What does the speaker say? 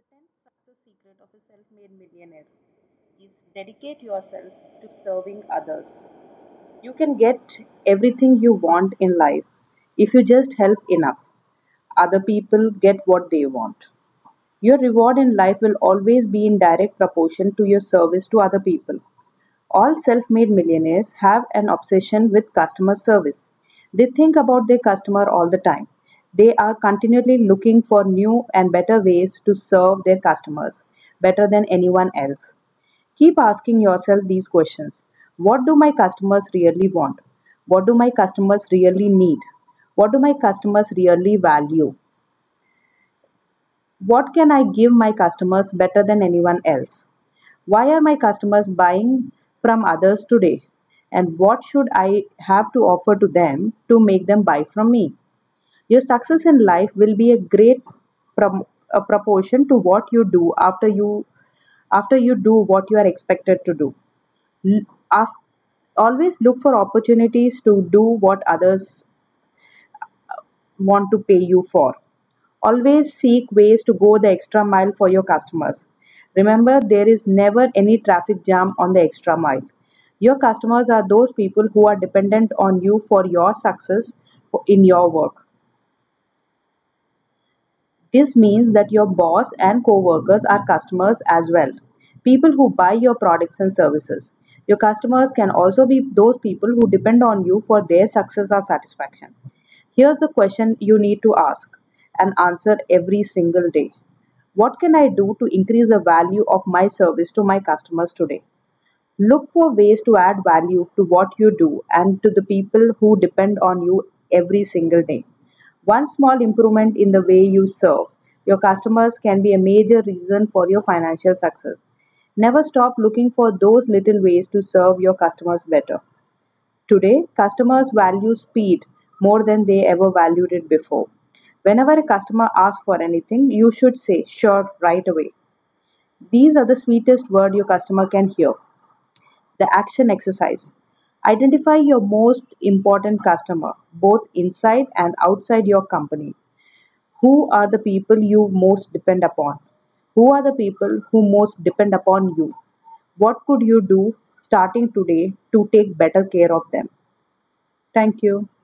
10th success secret of a self made millionaire is dedicate yourself to serving others. You can get everything you want in life if you just help enough. Other people get what they want. Your reward in life will always be in direct proportion to your service to other people. All self made millionaires have an obsession with customer service. They think about their customer all the time. They are continually looking for new and better ways to serve their customers better than anyone else. Keep asking yourself these questions. What do my customers really want? What do my customers really need? What do my customers really value? What can I give my customers better than anyone else? Why are my customers buying from others today? And what should I have to offer to them to make them buy from me? Your success in life will be a great a proportion to what you do after you do what you are expected to do. L- af- Always look for opportunities to do what others want to pay you for. Always seek ways to go the extra mile for your customers. Remember, there is never any traffic jam on the extra mile. Your customers are those people who are dependent on you for your success in your work. This means that your boss and co-workers are customers as well. People who buy your products and services. Your customers can also be those people who depend on you for their success or satisfaction. Here's the question you need to ask and answer every single day. What can I do to increase the value of my service to my customers today? Look for ways to add value to what you do and to the people who depend on you every single day. One small improvement in the way you serve your customers can be a major reason for your financial success. Never stop looking for those little ways to serve your customers better. Today, customers value speed more than they ever valued it before. Whenever a customer asks for anything, you should say, sure, right away. These are the sweetest word your customer can hear. The action exercise. Identify your most important customer, both inside and outside your company. Who are the people you most depend upon? Who are the people who most depend upon you? What could you do starting today to take better care of them? Thank you.